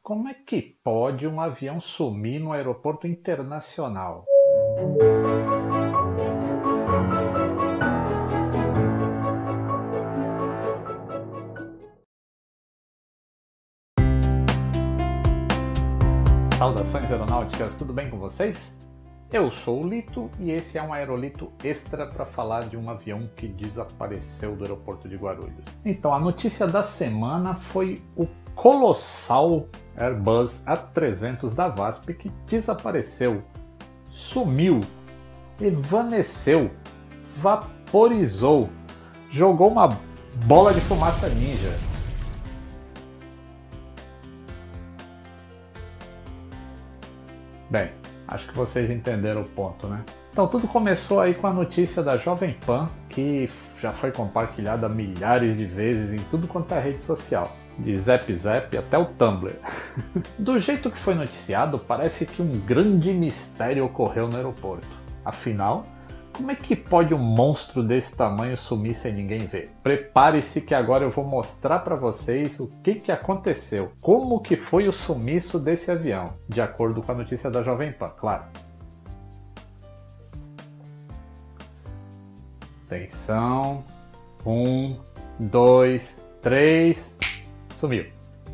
Como é que pode um avião sumir no aeroporto internacional? Saudações aeronáuticas, tudo bem com vocês? Eu sou o Lito e esse é um aerolito extra para falar de um avião que desapareceu do aeroporto de Guarulhos. Então, a notícia da semana foi o colossal Airbus A300 da VASP que desapareceu, sumiu, evaneceu, vaporizou, jogou uma bola de fumaça ninja. Bem, acho que vocês entenderam o ponto, né? Então tudo começou aí com a notícia da Jovem Pan, que já foi compartilhada milhares de vezes em tudo quanto é rede social, de Zap Zap até o Tumblr. Do jeito que foi noticiado, parece que um grande mistério ocorreu no aeroporto. Afinal, como é que pode um monstro desse tamanho sumir sem ninguém ver? Prepare-se que agora eu vou mostrar para vocês o que aconteceu, como que foi o sumiço desse avião, de acordo com a notícia da Jovem Pan, claro. Atenção, 1, 2, 3, sumiu.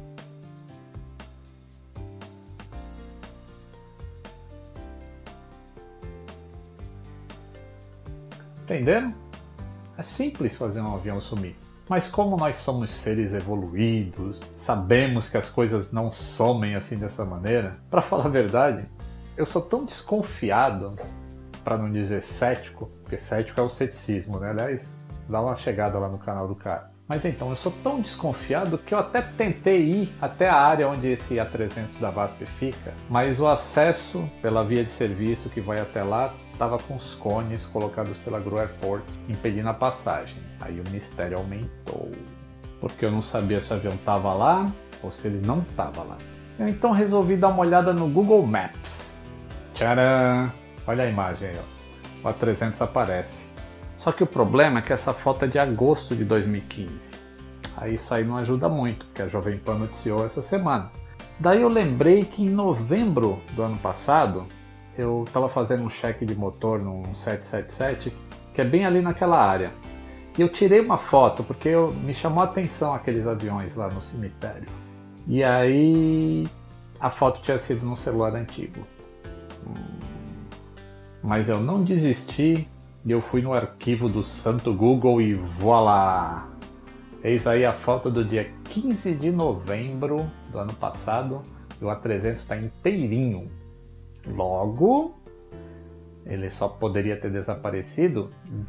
Entenderam? É simples fazer um avião sumir. Mas como nós somos seres evoluídos, sabemos que as coisas não somem assim dessa maneira, para falar a verdade, eu sou tão desconfiado, para não dizer cético, porque cético é o ceticismo, né? Aliás, dá uma chegada lá no canal do cara. Mas então, eu sou tão desconfiado que eu até tentei ir até a área onde esse A300 da VASP fica, mas o acesso pela via de serviço que vai até lá estava com os cones colocados pela Gru Airport impedindo a passagem. Aí o mistério aumentou, porque eu não sabia se o avião estava lá ou se ele não estava lá. Eu então resolvi dar uma olhada no Google Maps. Tcharam! Olha a imagem aí, ó. O A300 aparece. Só que o problema é que essa foto é de agosto de 2015. Aí isso aí não ajuda muito, porque a Jovem Pan noticiou essa semana. Daí eu lembrei que em novembro do ano passado, eu estava fazendo um check de motor num 777, que é bem ali naquela área. E eu tirei uma foto, porque me chamou a atenção aqueles aviões lá no cemitério. E aí a foto tinha sido num celular antigo. Mas eu não desisti e eu fui no arquivo do santo Google e voilá! Eis aí a foto do dia 15 de novembro do ano passado e o A300 está inteirinho. Logo, ele só poderia ter desaparecido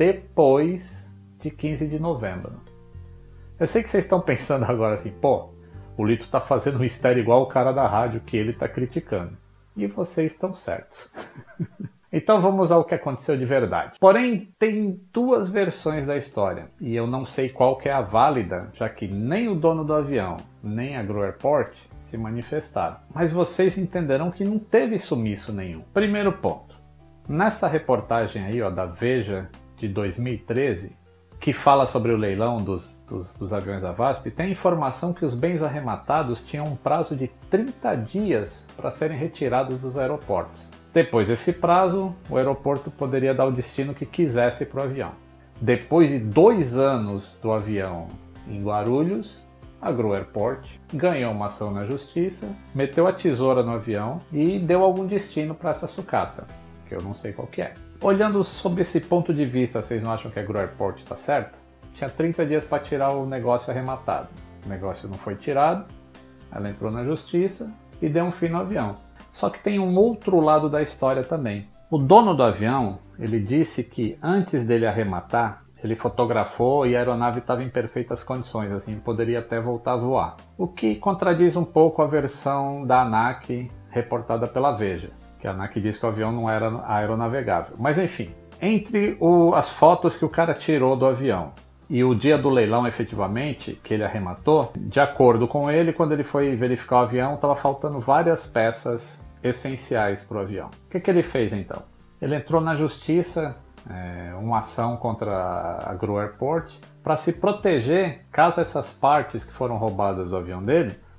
depois de 15 de novembro. Eu sei que vocês estão pensando agora assim, pô, o Lito está fazendo mistério igual o cara da rádio que ele está criticando. E vocês estão certos. Então vamos ao que aconteceu de verdade. Porém, tem duas versões da história, e eu não sei qual que é a válida, já que nem o dono do avião, nem a Gru Airport se manifestaram. Mas vocês entenderão que não teve sumiço nenhum. Primeiro ponto. Nessa reportagem aí, ó, da Veja de 2013, que fala sobre o leilão dos aviões da VASP, tem a informação que os bens arrematados tinham um prazo de 30 dias para serem retirados dos aeroportos. Depois desse prazo, o aeroporto poderia dar o destino que quisesse para o avião. Depois de 2 anos do avião em Guarulhos, a Gru Airport ganhou uma ação na justiça, meteu a tesoura no avião e deu algum destino para essa sucata, que eu não sei qual que é. Olhando sob esse ponto de vista, vocês não acham que a Gru Airport está certa? Tinha 30 dias para tirar o negócio arrematado. O negócio não foi tirado, ela entrou na justiça e deu um fim no avião. Só que tem um outro lado da história também. O dono do avião, ele disse que antes dele arrematar, ele fotografou e a aeronave estava em perfeitas condições, assim, poderia até voltar a voar. O que contradiz um pouco a versão da ANAC reportada pela Veja, que a ANAC diz que o avião não era aeronavegável. Mas enfim, entre as fotos que o cara tirou do avião e o dia do leilão efetivamente, que ele arrematou, de acordo com ele, quando ele foi verificar o avião, estava faltando várias peças essenciais para o avião. O que ele fez então? Ele entrou na justiça, uma ação contra a Gru Airport, para se proteger caso essas partes que foram roubadas do avião dele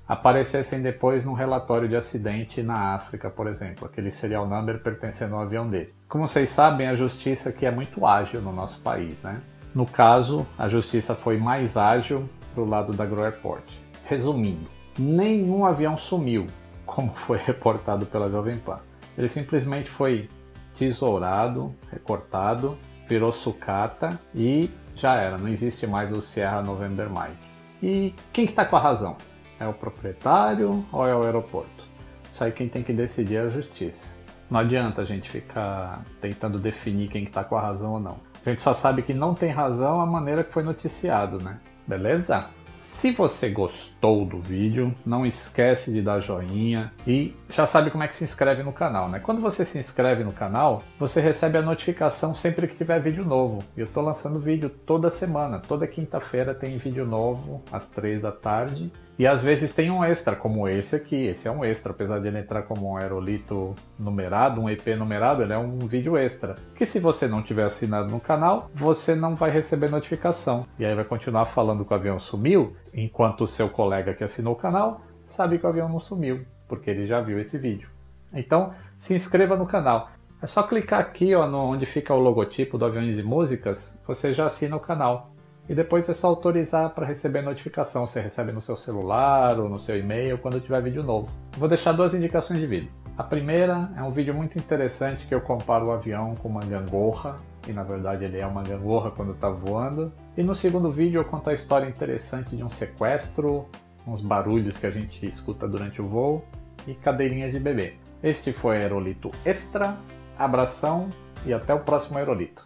aparecessem depois num relatório de acidente na África, por exemplo, aquele serial number pertencendo ao avião dele. Como vocês sabem, a justiça aqui é muito ágil no nosso país, né? No caso, a justiça foi mais ágil pro lado da Gro Airport. Resumindo, nenhum avião sumiu, como foi reportado pela Jovem Pan. Ele simplesmente foi tesourado, recortado, virou sucata e já era, não existe mais o Sierra November Mike. E quem que está com a razão? É o proprietário ou é o aeroporto? Isso aí quem tem que decidir é a justiça. Não adianta a gente ficar tentando definir quem que está com a razão ou não. A gente só sabe que não tem razão a maneira que foi noticiado, né? Beleza? Se você gostou do vídeo, não esquece de dar joinha e já sabe como é que se inscreve no canal, né? Quando você se inscreve no canal, você recebe a notificação sempre que tiver vídeo novo. E eu tô lançando vídeo toda semana, toda quinta-feira tem vídeo novo às 3 da tarde. E às vezes tem um extra, como esse aqui. Esse é um extra, apesar de ele entrar como um aerolito numerado, um EP numerado, ele é um vídeo extra. Que se você não tiver assinado no canal, você não vai receber notificação. E aí vai continuar falando que o avião sumiu, enquanto o seu colega que assinou o canal sabe que o avião não sumiu, porque ele já viu esse vídeo. Então, se inscreva no canal. É só clicar aqui, ó, onde fica o logotipo do Aviões e Músicas, você já assina o canal. E depois é só autorizar para receber notificação. Você recebe no seu celular ou no seu e-mail quando tiver vídeo novo. Vou deixar duas indicações de vídeo. A primeira é um vídeo muito interessante que eu comparo o avião com uma gangorra. E na verdade ele é uma gangorra quando está voando. E no segundo vídeo eu conto a história interessante de um sequestro, uns barulhos que a gente escuta durante o voo e cadeirinhas de bebê. Este foi Aerolito Extra. Abração e até o próximo Aerolito.